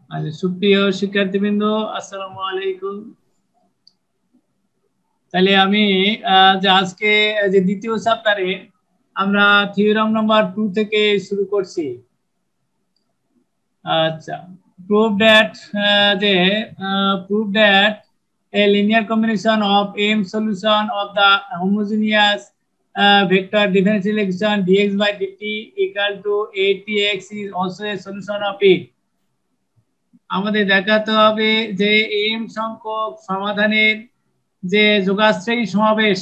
আচ্ছা, সুপ্রিয় শিক্ষার্থীবৃন্দ, আসসালামু আলাইকুম। তাহলে আমি যে আজকে যে দ্বিতীয় চ্যাপ্টারে আমরা থিওরাম নাম্বার 2 থেকে শুরু করছি। আচ্ছা, prove that a linear combination of m solution of the homogeneous vector differential equation dx by dt equal to atx is also a solution of it. আমাদের দেখাতে হবে যে m সংখ্যক সমাধানের যে যোগাশ্রয়ী সমাবেশ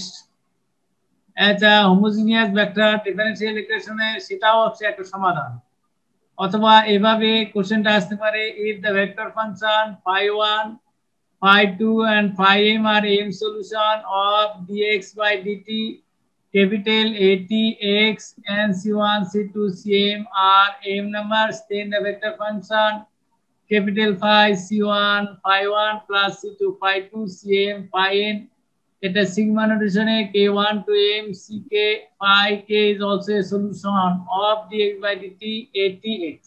একটা হোমোজিনিয়াস ভেক্টর ডিফারেনশিয়াল ইকুয়েশনের সেটাও হচ্ছে একটা সমাধান। অথবা এভাবে কোশ্চেনটা আসতে পারে, if the vector function phi1 phi2 and phi m are m solution of dx by dt, capital ATX and C1 C2 Cm are m numbers, then the vector function capital phi C1 phi1 plus C2 phi2 Cm phi n, এটা sigma notation k1 to m ck phi k is also a solution of dx by dt atx.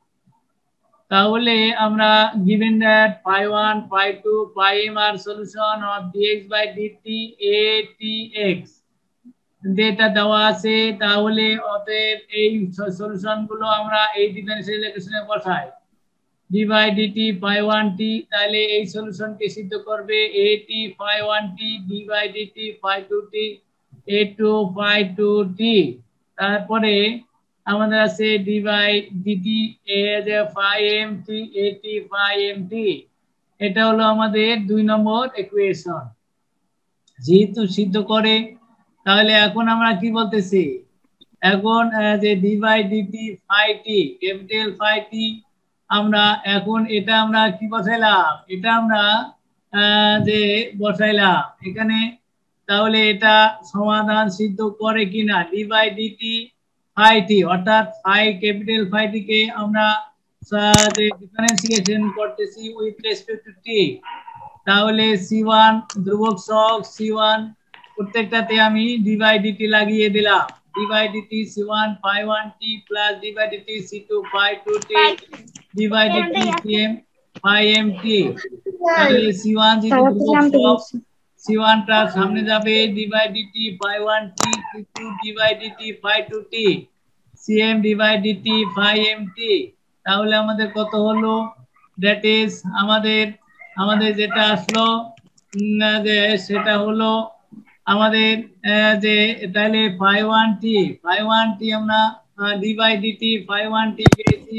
তাহলে আমরা given that phi1 phi2 phi m are solution of dx by dt atx যেটা দেওয়া আছে, তাহলে অতএব এই solution গুলো আমরা এই ডিফারেনশিয়াল ইকুয়েশনে বসাই। d by dt phi1t, তাহলে এই সলিউশনকে সিদ্ধ করবে at phi1t d by dt phi2t a2 phi2t। তারপরে আমাদের আছে d by dt এ যে phi-mt at phi-mt, এটা হলো আমাদের 2 নম্বর ইকুয়েশন। যেহেতু সিদ্ধ করে, তাহলে এখন আমরা কি বলতেছি, এখন যে d by dt phi-t capital phi-t, আমরা এখন এটা আমরা কি বসাইলাম, এটা আমরা যে বসাইলাম এখানে, তাহলে এটা সমাধান সিদ্ধ করে কিনা d by dt phi-t, অর্থাৎ phi ক্যাপিটাল phi-t কে আমরা যে ডিফারেন্সিয়েশন করতেছি উইথ রেসপেক্ট টু t, তাহলে C1 ধ্রুবক সহগ C1 প্রত্যেকটাতে আমি d by dt লাগিয়ে দিলাম, d by dt C1 phi1t plus d by dt C2 phi2t d by dt Cm phi-mt। তাহলে C1 যেহেতু ধ্রুবক সহগ, C1 টা সামনে যাবে d by dt phi1t, C2 d by dt phi2t, Cm d by dt phi-mt। তাহলে আমাদের কত হলো, দ্যাট ইজ আমাদের যেটা আসলো যে সেটা হলো আমাদের যে তাহলে phi1t আমরা d by dt phi1t পেয়েছি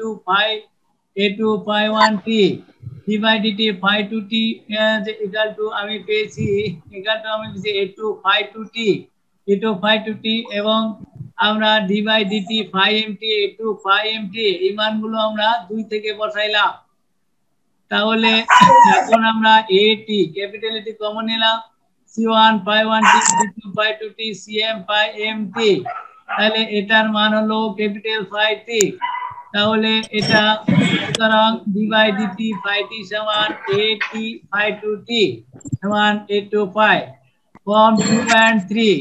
a2 phi1t d by dt phi2t যে ইকুয়াল টু আমি পেয়েছি a2 phi2t এবং আমরা d by dt phi-mt a2 phi-mt এই মানগুলো আমরা 2 থেকে বসাইলাম। তাহলে এখন আমরা at ক্যাপিটাল এটি কমন নিলাম, C1 phi1t C2 phi2t Cm phi-mt, তাহলে এটার মান হলো ক্যাপিটাল phi-t। তাহলে এটা সুতরাং d by dt phi-t সমান at phi2t সমান a2 phi। From 2 and 3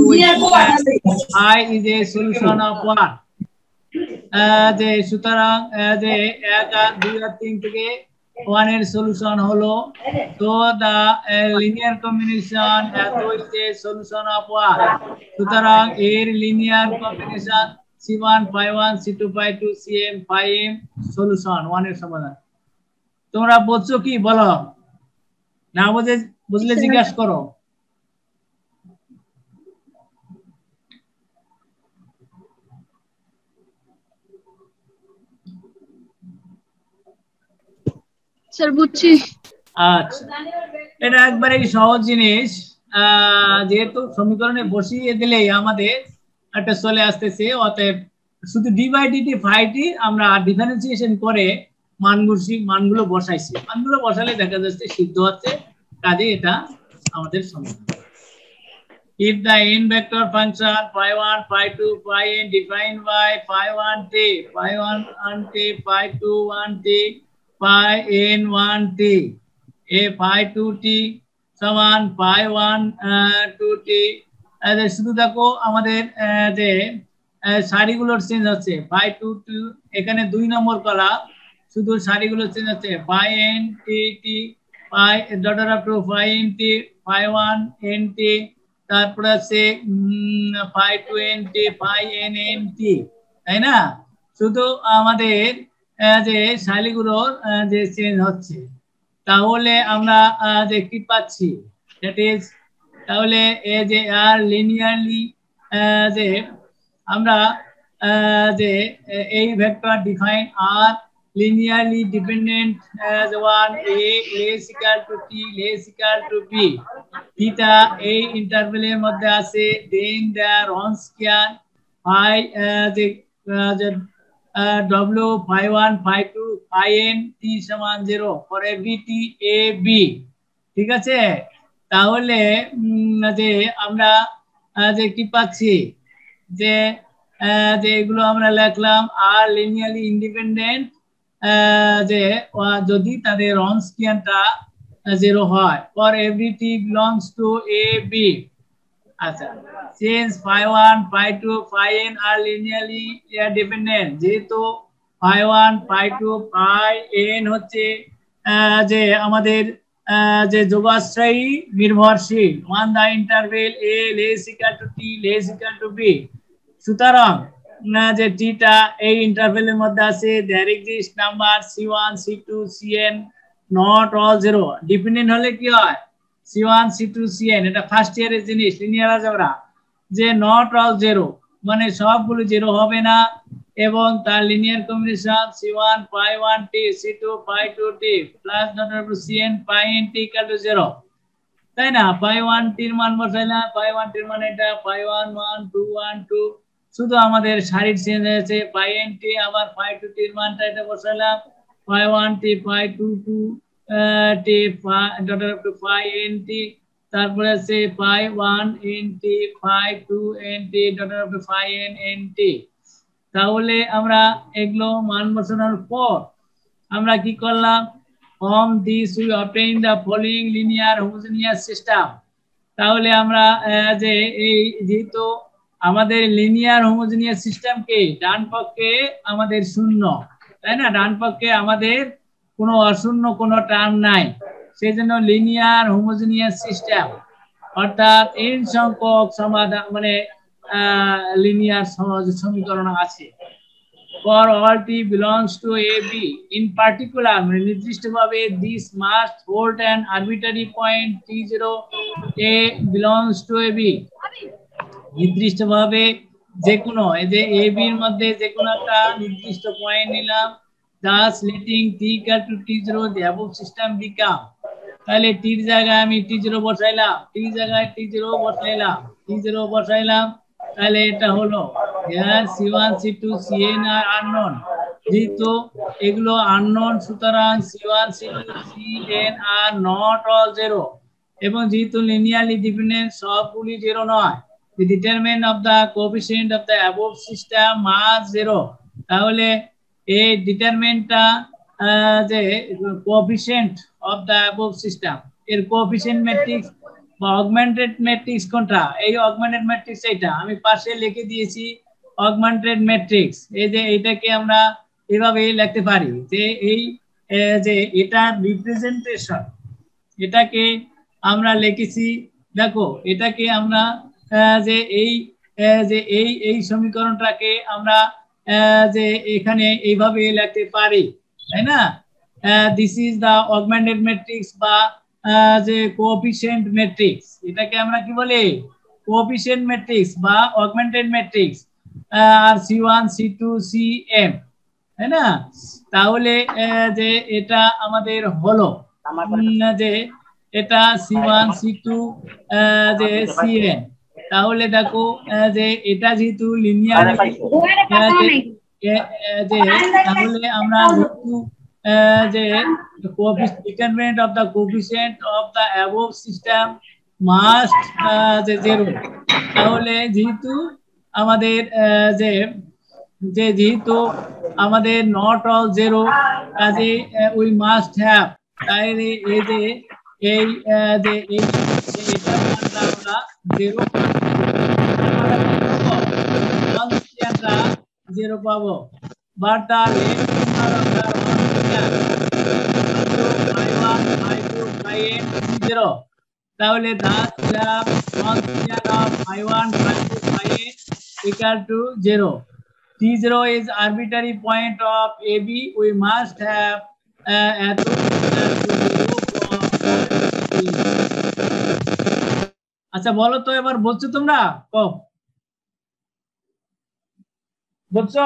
I is a solution of 1, যে সুতরাং যে 1 আর 2 আর 3 থেকে 1 এর সলিউশন হলো, তো দা লিনিয়ার কম্বিনেশন এত ইজ এ সলিউশন অফ 1, সুতরাং এর linear combination C1 phi1 C2 phi2 Cm phi-m solution 1 এর সমাধান। তোমরা বুঝছো কি বলো, না বুঝলে জিজ্ঞাসা করো। স্যার বুঝছি। আচ্ছা, এটা একবারে সহজ জিনিস, যেহেতু সমীকরণে বসিয়ে দিলেই আমাদের একটা চলে আসতেছে, অতএব শুধু d by dt phi-t আমরা ডিফারেন্সিয়েশন করে মানগুলো বসাইছি, মানগুলো বসালে দেখা যাচ্ছে সিদ্ধ হচ্ছে, কাজে এটা আমাদের সমাধান। If the n vector function phi1 phi2 phi-n defined by phi1t phi1t phi2 1t phi-n 1t a phi2t সমান phi1 2t, শুধু দেখো আমাদের যে সারিগুলোর চেঞ্জ হচ্ছে phi2 এখানে 2 নম্বর কলাম শুধু সারিগুলো চেঞ্জ হচ্ছে phi n t t phi dot up to phi n t phi 1 n t তারপরে আছে phi 2 n t phi n n t, তাই না? শুধু আমাদের যে সারিগুলোর যে চেঞ্জ হচ্ছে, তাহলে আমরা যে কি পাচ্ছি, দ্যাট ইজ তাহলে এই যে আর লিনিয়ারলি যে আমরা যে এই ভেক্টর ডিফাইন আর linearly dependent as one a less equal to t less equal to b theta এই ইন্টারভ্যালের মধ্যে আছে, then the Wronskian phi the w phi 1 phi 2 phi n t সমান 0 for every t a b, ঠিক আছে? তাহলে যে আমরা যে কি পাচ্ছি, যে এগুলো আমরা লিখলাম আর লিনিয়ারলি ইন্ডিপেন্ডেন্ট যে যদি তাদের রনস্কিয়ানটা 0 হয় for every t belongs to a b. আচ্ছা, since phi 1 phi 2 phi n আর লিনিয়ারলি ডিপেন্ডেন্ট, যেহেতু phi 1 phi 2 phi n হচ্ছে যে আমাদের যে যোগাশ্রয়ী নির্ভরশীল on the interval a less equal to t less equal to b, সুতরাং যে টিটা এই ইন্টারভেলের মধ্যে আছে, there exist number c1 c2 cn not all 0, dependent হলে কি হয় c1 c2 cn, এটা ফার্স্ট ইয়ারের জিনিস লিনিয়ার অলজেব্রা, যে not all 0 মানে সবগুলো 0 হবে না, এবং তার linear combination c1 phi 1 t c2 phi 2 t plus dot of cn phi n t equal to 0, তাই না? phi 1 t এর মান বসাইলাম, phi 1 t এর মান এটা phi 1 1 2 1 2, শুধু আমাদের সারির চেঞ্জ হয়েছে phi n t, আবার phi 2 t এর মানটা এটা বসাইলাম phi 1 t phi 2 2 t dot of phi n t, তারপরে আছে phi 1 n t phi 2 n t dot of phi n n t। তাহলে আমরা এগুলো মান বসানোর পর আমরা কি করলাম, from this we obtain the following linear homogeneous system। তাহলে আমরা যে এই যেহেতু আমাদের লিনিয়ার হোমোজেনিয়াস সিস্টেমকে ডান পক্ষে আমাদের শূন্য, তাই না, ডান পক্ষে আমাদের কোনো অশূন্য কোনো টার্ম নাই, সেই জন্য লিনিয়ার হোমোজেনিয়াস সিস্টেম অর্থাৎ n সংখ্যক সমাধান মানে লিনিয়ার সমীকরণ আছে for all t belongs to a b in particular, মানে নির্দিষ্টভাবে this must hold an arbitrary point t0 a belongs to a b, নির্দিষ্টভাবে যে কোনো এই যে a b এর মধ্যে যে কোনো একটা নির্দিষ্ট পয়েন্ট নিলাম, thus letting t equal to t0 the above system become, তাহলে t এর জায়গায় আমি t0 বসাইলাম, t এর জায়গায় t0 বসাইলাম, t0 বসাইলাম, তাহলে এটা হলো here c1 c2 cn R unknown, যেহেতু এগুলো unknown সুতরাং c1 c2 cn R not all 0, এবং যেহেতু লিনিয়ারলি ডিপেন্ডেন্ট সবগুলি 0 নয়, the determinant of the coefficient of the above system must 0, তাহলে এই ডিটারমিনেন্টটা যে coefficient of the above system এর কোএফিশিয়েন্ট ম্যাট্রিক্স বা অগমেন্টেড ম্যাট্রিক্স কোনটা, এই অগমেন্টেড ম্যাট্রিক্স এটা আমি পাশে লিখে দিয়েছি অগমেন্টেড ম্যাট্রিক্স, এই যে এইটাকে আমরা এভাবে লিখতে পারি যে এই যে এটা রিপ্রেজেন্টেশন, এটাকে আমরা লিখেছি, দেখো এটাকে আমরা যে এই সমীকরণটাকে আমরা যে এখানে এইভাবে লিখতে পারি, তাই না? This is the augmented matrix বা যে কোএফিশিয়েন্ট ম্যাট্রিক্স, এটাকে আমরা কি বলি কোএফিশিয়েন্ট ম্যাট্রিক্স বা অগমেন্টেড ম্যাট্রিক্স, আর c1 c2 cm, তাই না? তাহলে যে এটা আমাদের হলো যে এটা c1 c2 যে cn, তাহলে দেখো যে এটা যেহেতু লিনিয়ার যে তাহলে আমরা যেহেতু যে determinant of the coefficient of the above system must যে 0, তাহলে যেহেতু আমাদের যে যেহেতু আমাদের not all 0 কাজে we must have, তাহলে এই যে এই যে এটা আমরা 0 0 পাবো, but the তাহলে thus we have Wronskian of phi1 phi2 phi8 equal to 0. T0 is arbitrary point of AB. We must have আচ্ছা বলো তো এবার বলছো তোমরা কম বলছো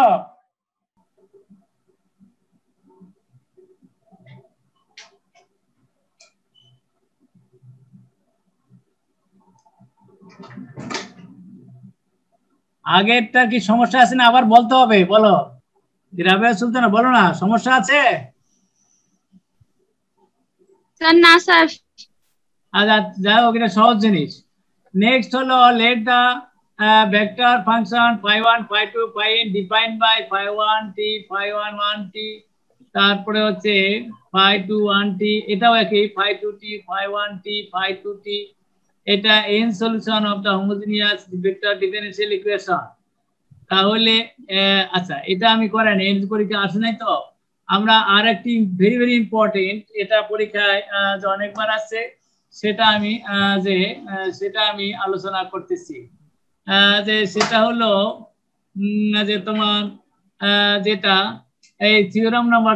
আগেরটা কি সমস্যা আছে না আবার বলতে হবে বলো রাবেয়া সুলতানা বলো না সমস্যা আছে স্যার না স্যার আচ্ছা যাই হোক এটা সহজ জিনিস নেক্সট হলো let the vector function phi1 phi2 phi8 defined by phi1 t phi1 1t তারপরে হচ্ছে phi2 1t এটাও একই phi2 t phi1 t phi2 t এটা n solution of the homogeneous vector differential equation তাহলে আচ্ছা এটা আমি করেন এর পরীক্ষা আসে নাই তো আমরা আরেকটি ভেরি ভেরি ইম্পর্টেন্ট এটা পরীক্ষায় অনেকবার আসছে সেটা আমি আলোচনা করতেছি যে সেটা হলো যে তোমার যেটা এই থিওরাম নাম্বার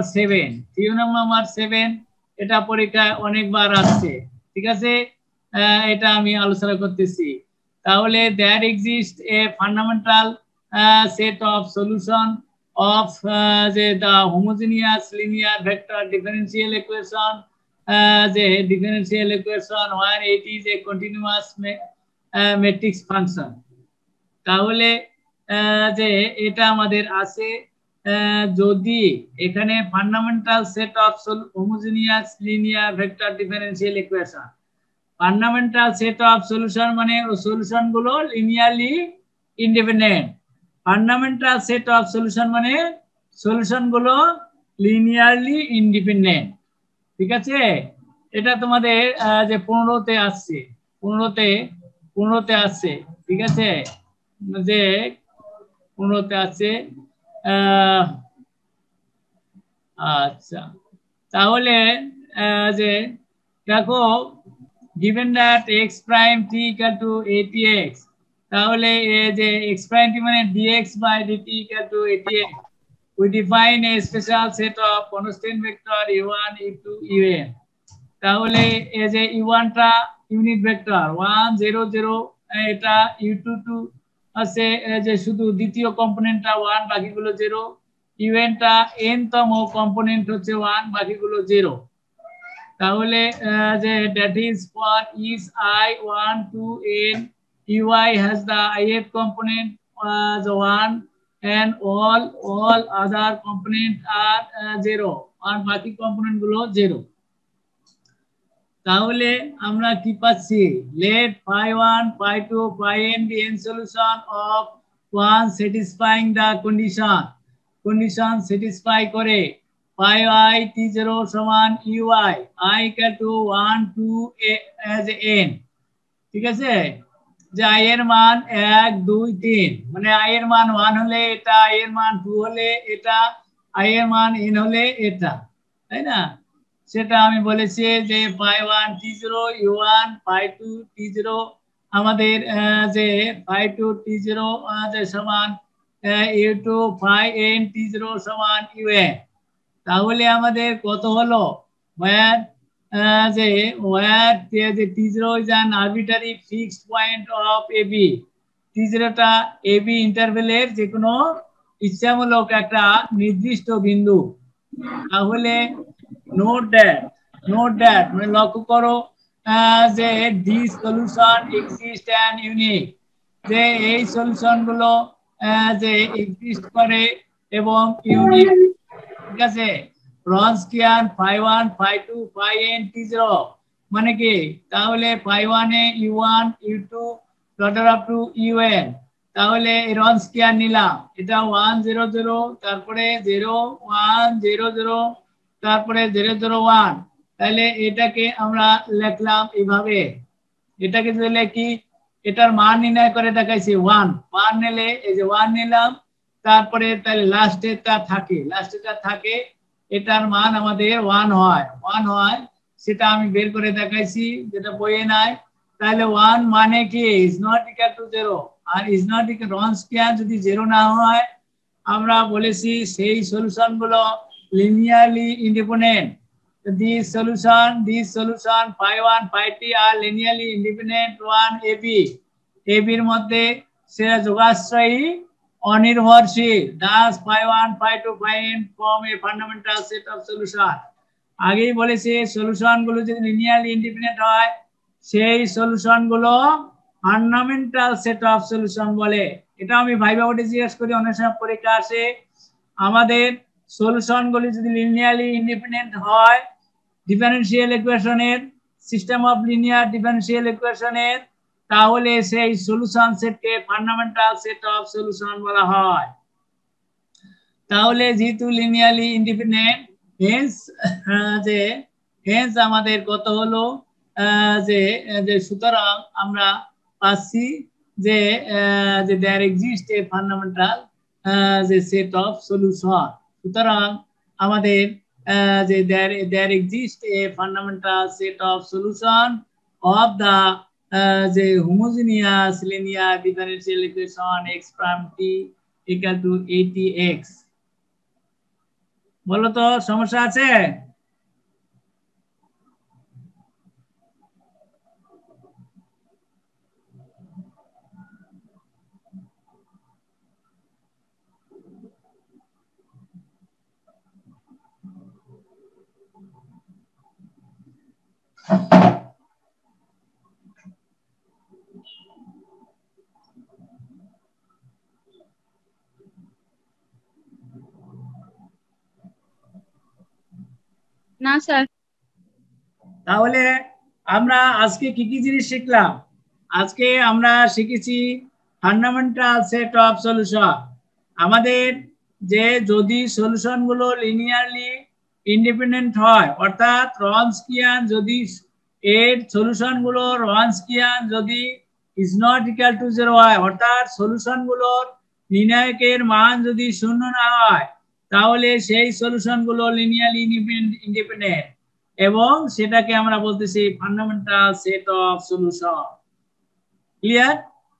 7 এটা পরীক্ষায় অনেকবার আসছে ঠিক আছে এটা আমি আলোচনা করতেছি তাহলে there exists a fundamental set of solution of the homogeneous linear vector differential equation the differential equation where it is a continuous matrix function তাহলে যে এটা আমাদের আছে যদি এখানে fundamental set of homogeneous linear vector differential equation fundamental set of solution মানে solution গুলো linearly independent fundamental set of solution মানে সলিউশন গুলো লিনিয়ারলি ইন্ডিপেন্ডেন্ট ঠিক আছে এটা তোমাদের যে 15তে আসছে 15তে আসছে ঠিক আছে যে 15তে আসছে আচ্ছা তাহলে যে দেখো given that x prime t equal to atx তাহলে এই যে x prime t মানে dx by dt equal to atx we define a special set of constant vector u1 u2 un তাহলে এই যে u1 টা ইউনিট ভেক্টর 1 0 0 এটা u2 2 আছে যে শুধু দ্বিতীয় কম্পোনেন্টটা 1 বাকিগুলো 0 un টা n তম কম্পোনেন্ট হচ্ছে 1 বাকিগুলো 0 তাহলে যে that is for each I 1 to n ui has the ith component as 1 and all other component are 0 আর বাকি কম্পোনেন্ট গুলো 0 তাহলে আমরা কি পাচ্ছি let phi1 phi2 phin be n solution of one satisfying the condition satisfy করে phi I t0 সমান ui I equal to 1 2 as n ঠিক আছে যে i এর মান 1 2 3 মানে i এর মান 1 হলে এটা i এর মান 2 হলে এটা i এর মান n হলে এটা তাই না সেটা আমি বলেছি যে phi1 t0 u1 phi2 t0 আমাদের যে phi2 t0 যে সমান u2 phin t0 সমান un তাহলে আমাদের কত হলো where the t0 is an arbitrary fixed point of ab t0 টা ab ইন্টারভ্যালের যে কোনো ইচ্ছামূলক একটা নির্দিষ্ট বিন্দু তাহলে নোট দ্যাট মানে লক্ষ্য করো যে this solution exists and unique যে এই সলিউশন গুলো যে এক্সিস্ট করে এবং ইউনিক ঠিক আছে Wronskian phi1 phi2 phin t0 মানে কি তাহলে phi1 A u1 u2 order up to un তাহলে Wronskian নিলাম এটা 1 0 0 তারপরে 0 1 0 0 তারপরে 0 0 1 তাহলে এটাকে আমরা লিখলাম এইভাবে এটাকে দিলে কি এটার মান নির্ণয় করে দেখাইছি 1 নিলে এই যে 1 নিলাম তারপরে তাহলে লাস্টেটা থাকে এটার মান আমাদের 1 হয় সেটা আমি বের করে দেখাইছি যেটা বইয়ে নাই। তাহলে 1 মানে কি ইজ নট ইকুয়াল টু 0 আর is not equal Wronskian যদি 0 না হয় আমরা বলেছি সেই সলিউশন গুলো linearly independent. This solution phi 1 phi 2 are linearly independent one AB এর মধ্যে সেটা যোগাশ্রয়ী অনির্ভরশীল। thus phi 1 phi 2 phi n form a fundamental set of solution। আগেই বলেছি সলিউশন গুলো যদি লিনিয়ারলি ইন্ডিপেন্ডেন্ট হয় সেই সলিউশন গুলো ফান্ডামেন্টাল সেট অফ সলিউশন বলে। এটা আমি ভাইবা বোর্ডে জিজ্ঞেস করি, অনেক সময় পরীক্ষা আসে আমাদের সলিউশন গুলি যদি লিনিয়ারলি ইন্ডিপেন্ডেন্ট হয় ডিফারেনশিয়াল ইকুয়েশনের সিস্টেম অফ লিনিয়ার ডিফারেনশিয়াল ইকুয়েশনের, তাহলে সেই সলিউশন সেটকে ফান্ডামেন্টাল সেট অফ সলিউশন বলা হয়। তাহলে যেহেতু লিনিয়ারলি ইন্ডিপেন্ডেন্ট হেন্স আমাদের কত হলো যে সুতরাং আমরা পাচ্ছি যে দেয়ার এক্সিস্ট এ ফান্ডামেন্টাল যে সেট অফ সলিউশন। সুতরাং আমাদের যে there exists a fundamental set of solution of the the homogeneous linear differential equation x prime t equal to atx। বলো তো সমস্যা আছে? না স্যার। তাহলে আমরা আজকে কি কি জিনিস শিখলাম? আজকে আমরা শিখেছি ফান্ডামেন্টাল সেট অফ সলিউশন। আমাদের যে যদি সলিউশন গুলো লিনিয়ারলি ইন্ডিপেন্ডেন্ট হয় অর্থাৎ রনস্কিয়ান যদি এর সলিউশন গুলো রনস্কিয়ান যদি ইজ নট ইকুয়াল টু 0 হয় অর্থাৎ সলিউশন গুলোর নির্ণায়কের মান যদি 0 না হয় তাহলে সেই সলিউশন গুলো লিনিয়ারলি ইন্ডিপেন্ডেন্ট এবং সেটাকে আমরা বলতেছি fundamental set of solution. Clear?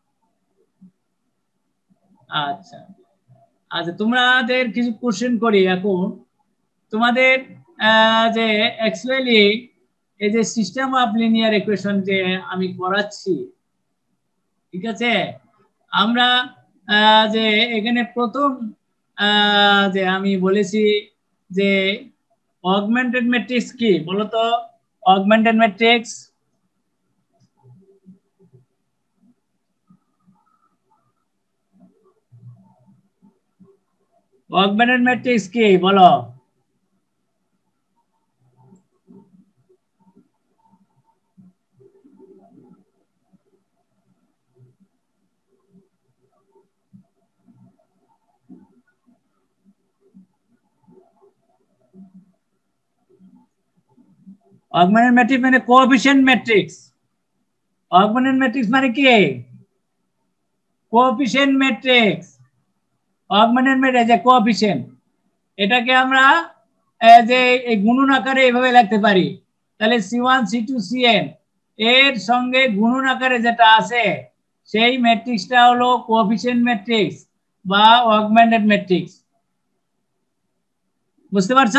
আচ্ছা আচ্ছা, তোমাদের কিছু কোশ্চেন করি এখন। তোমাদের যে অ্যাকচুয়ালি এই যে সিস্টেম অফ লিনিয়ার ইকুয়েশন যে আমি করাচ্ছি, ঠিক আছে, আমরা যে এখানে প্রথম যে আমি বলেছি যে অগমেন্টেড ম্যাট্রিক্স কি বলতো? অগমেন্টেড ম্যাট্রিক্স অগমেন্টেড ম্যাট্রিক্স কি বলো? অগমেন্টেড ম্যাট্রিক্স মানে কোএফিশিয়েন্ট ম্যাট্রিক্স। অগমেন্টেড ম্যাট্রিক্স মানে কি? Coefficient matrix. অগমেন্টেড ম্যাট্রিক্স যে কোএফিশিয়েন্ট, এটাকে আমরা যে এই গুণন আকারে এইভাবে লিখতে পারি। তাহলে C1 C2 Cn এর সঙ্গে গুণন আকারে যেটা আছে সেই ম্যাট্রিক্সটা হলো কোএফিশিয়েন্ট ম্যাট্রিক্স বা অগমেন্টেড ম্যাট্রিক্স। বুঝতে পারছো?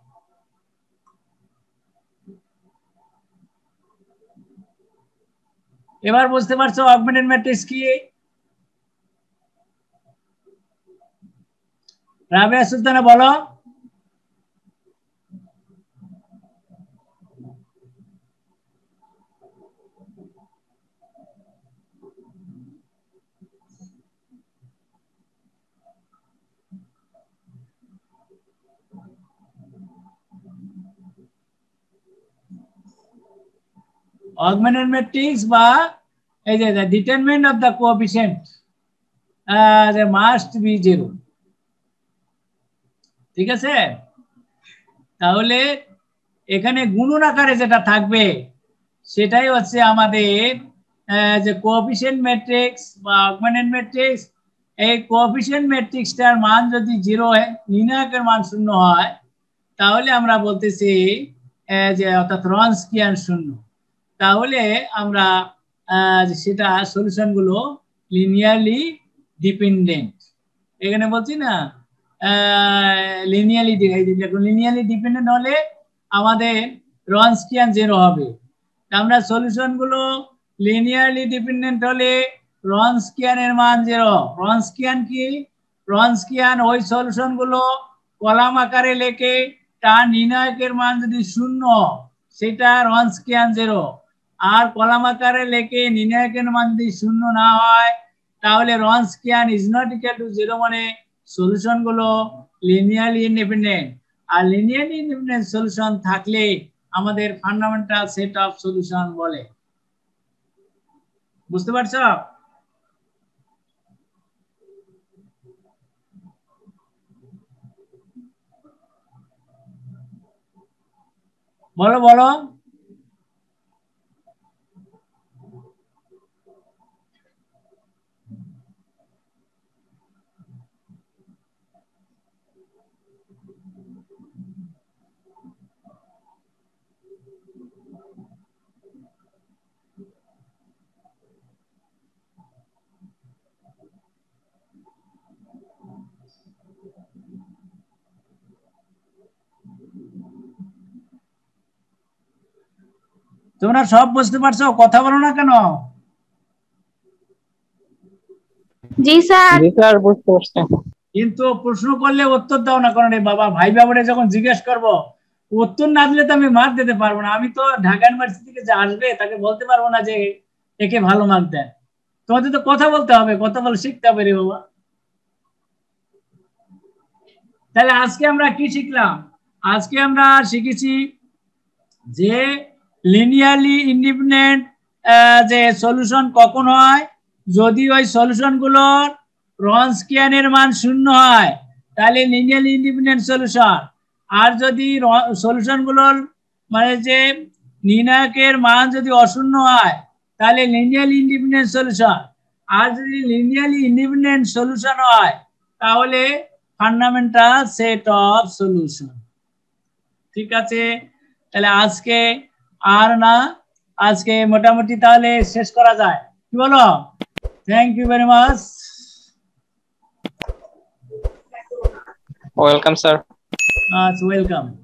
এবার বুঝতে পারছো অগমেন্টেড ম্যাট্রিক্স কি? রাবেয়া সুলতানা বলো। অগমেন্টেড ম্যাট্রিক্স বা এই যে the determinant of the coefficient must be 0। ঠিক আছে, তাহলে এখানে গুণন আকারে যেটা থাকবে সেটাই হচ্ছে আমাদের যে কোএফিশিয়েন্ট ম্যাট্রিক্স বা অগমেন্টেড ম্যাট্রিক্স। এই কোএফিশিয়েন্ট ম্যাট্রিক্সটার মান যদি 0 হয়, নির্ণায়কের মান 0 হয়, তাহলে আমরা বলতেছি যে অর্থাৎ রনস্কিয়ান শূন্য, তাহলে আমরা সেটা সলিউশন গুলো লিনিয়ারলি ডিপেন্ডেন্ট। এখানে বলছি না লিনিয়ারলি ডিপেন্ডেন্ট হলে আমাদের রনস্কিয়ান জিরো হবে। আমরা সলিউশন গুলো লিনিয়ারলি ডিপেন্ডেন্ট হলে রনস্কিয়ানের মান জিরো। রনস্কিয়ান কি? রনস্কিয়ান ওই সলিউশন গুলো কলাম আকারে লেখে তার নির্ণায়কের মান যদি শূন্য সেটা রনস্কিয়ান জিরো, আর কলাম আকারে লেখে নির্ণায়কের মান যদি শূন্য না হয় তাহলে Wronskian is not equal to zero, মানে সলিউশন গুলো লিনিয়ারলি ইন্ডিপেন্ডেন্ট। আর লিনিয়ারলি ইন্ডিপেন্ডেন্ট সলিউশন থাকলে আমাদের ফান্ডামেন্টাল সেট অফ সলিউশন বলে। বুঝতে পারছো? বলো বলো। তোমরা সব বুঝতে পারছো? কথা বলো না কেন? জি স্যার। জি স্যার, বুঝতে পারছি। কিন্তু প্রশ্ন করলে উত্তর দাও না, কারণ বাবা ভাই বাবুরে যখন জিজ্ঞেস করবো উত্তর না দিলে তো আমি মার্ক দিতে পারবো না। আমি তো ঢাকা ইউনিভার্সিটি থেকে যে আসবে তাকে বলতে পারবো না যে একে ভালো মার্ক দেন। তোমাদের তো কথা বলতে হবে, কথা বলে শিখতে হবে রে বাবা। তাহলে আজকে আমরা কি শিখলাম? আজকে আমরা শিখেছি যে লিনিয়ারলি ইন্ডিপেন্ডেন্ট যে সলিউশন কখন হয়, যদি ওই সলিউশন গুলোর রনস্কিয়ানের মান শূন্য হয় তাহলে লিনিয়ারলি ইন্ডিপেন্ডেন্ট সলিউশন। আর যদি সলিউশন গুলোর মানে যে নির্ণায়কের মান যদি অশূন্য হয় তাহলে লিনিয়ারলি ইন্ডিপেন্ডেন্ট সলিউশন। আর যদি লিনিয়ারলি ইন্ডিপেন্ডেন্ট সলিউশন হয় তাহলে ফান্ডামেন্টাল সেট অফ সলিউশন। ঠিক আছে, তাহলে আজকে আর না, আজকে মোটামুটি তাহলে শেষ করা যায়, কি বলো? Thank you very much. Welcome sir. আচ্ছা, ওয়েলকাম।